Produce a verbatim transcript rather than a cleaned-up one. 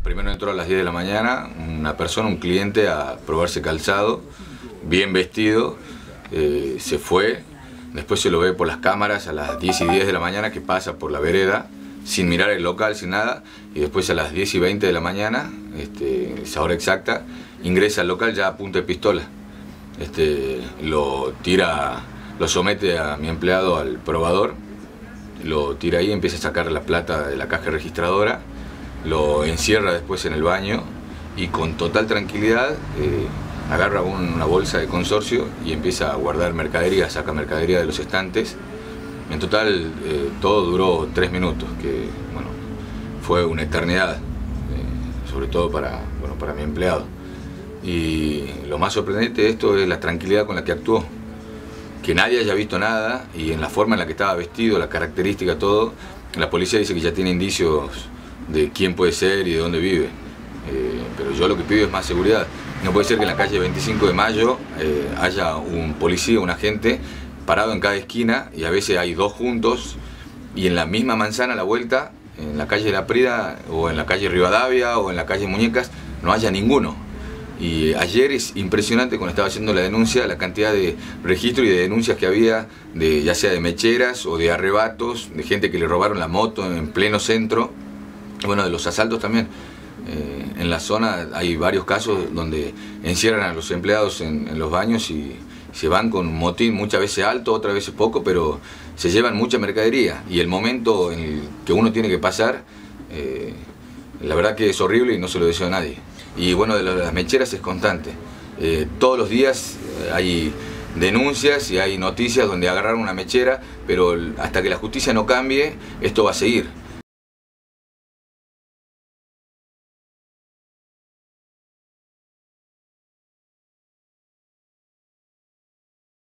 Primero entró a las diez de la mañana una persona, un cliente, a probarse calzado, bien vestido, eh, se fue, después se lo ve por las cámaras a las diez y diez de la mañana que pasa por la vereda, sin mirar el local, sin nada, y después a las diez y veinte de la mañana, este, esa hora exacta, ingresa al local ya a punta de pistola. Este, lo tira, lo somete a mi empleado al probador, lo tira ahí, empieza a sacar la plata de la caja registradora, lo encierra después en el baño y con total tranquilidad eh, agarra un, una bolsa de consorcio y empieza a guardar mercadería, saca mercadería de los estantes. En total eh, todo duró tres minutos, que bueno, fue una eternidad, eh, sobre todo para, bueno, para mi empleado. Y lo más sorprendente de esto es la tranquilidad con la que actuó. Que nadie haya visto nada, y en la forma en la que estaba vestido, la característica, todo, la policía dice que ya tiene indicios de quién puede ser y de dónde vive. Eh, pero yo lo que pido es más seguridad. No puede ser que en la calle veinticinco de mayo eh, haya un policía, un agente, parado en cada esquina, y a veces hay dos juntos, y en la misma manzana a la vuelta, en la calle La Prida, o en la calle Rivadavia, o en la calle Muñecas, no haya ninguno. Y ayer es impresionante, cuando estaba haciendo la denuncia, la cantidad de registros y de denuncias que había, de, ya sea de mecheras o de arrebatos, de gente que le robaron la moto en pleno centro, bueno, de los asaltos también. Eh, en la zona hay varios casos donde encierran a los empleados en, en los baños y se van con un motín, muchas veces alto, otras veces poco, pero se llevan mucha mercadería. Y el momento en el que uno tiene que pasar, eh, la verdad que es horrible y no se lo deseo a nadie. Y bueno, de las mecheras es constante. Eh, todos los días hay denuncias y hay noticias donde agarraron una mechera, pero hasta que la justicia no cambie, esto va a seguir.